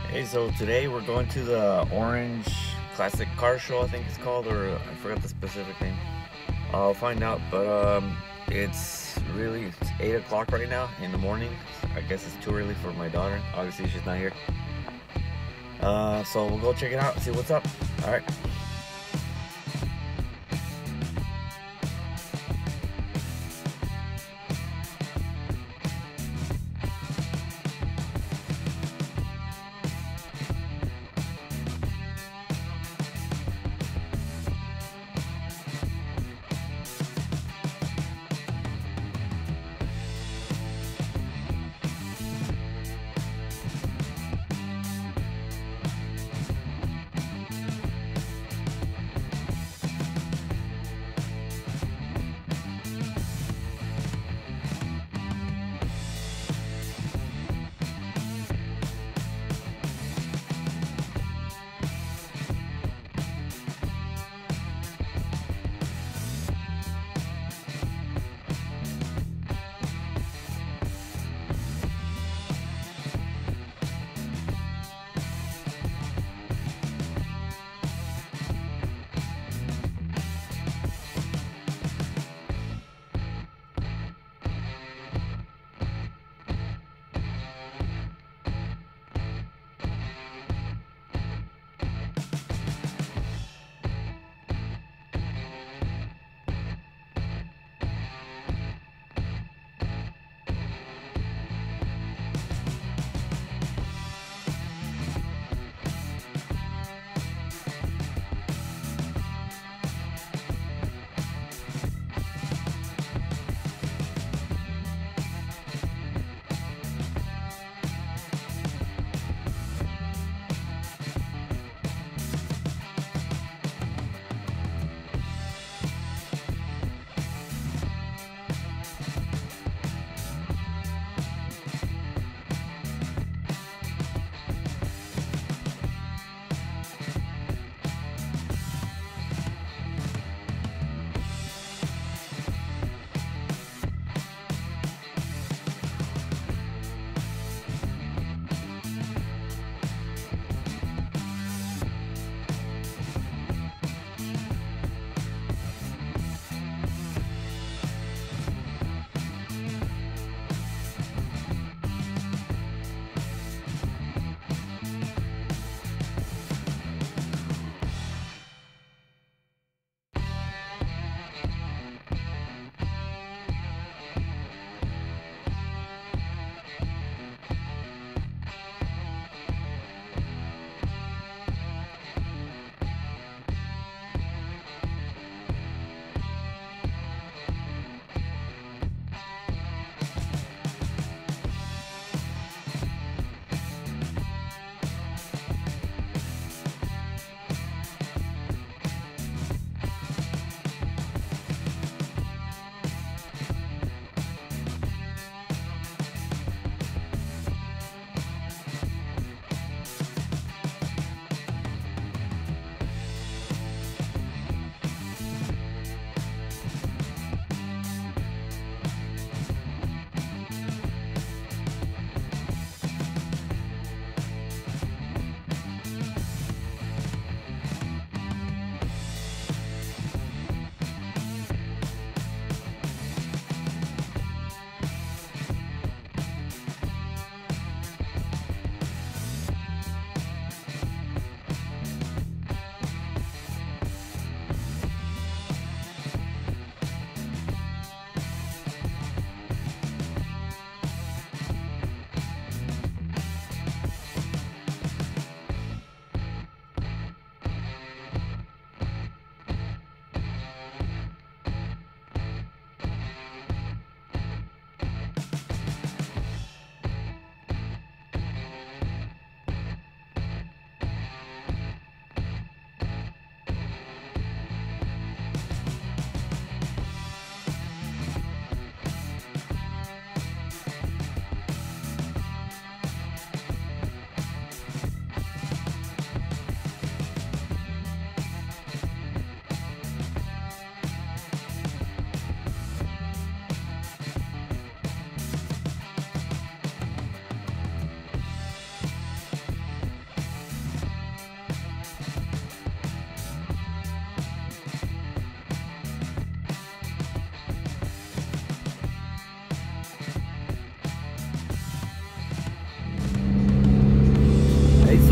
Hey, so today we're going to the Orange Classic Car Show, I think it's called, or I forgot the specific name. I'll find out, but it's 8 o'clock right now in the morning. I guess it's too early for my daughter. Obviously, she's not here. So we'll go check it out, see what's up. All right.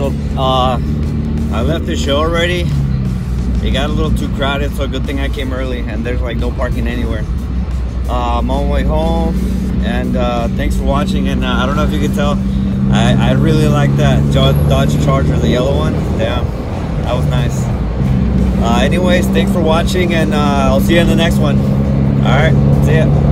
So I left the show already. It got a little too crowded, so good thing I came early, and there's like no parking anywhere. I'm on my way home, and thanks for watching. And I don't know if you can tell, I really like that Dodge Charger, the yellow one. Damn, that was nice. Anyways, thanks for watching, and I'll see you in the next one. All right, see ya.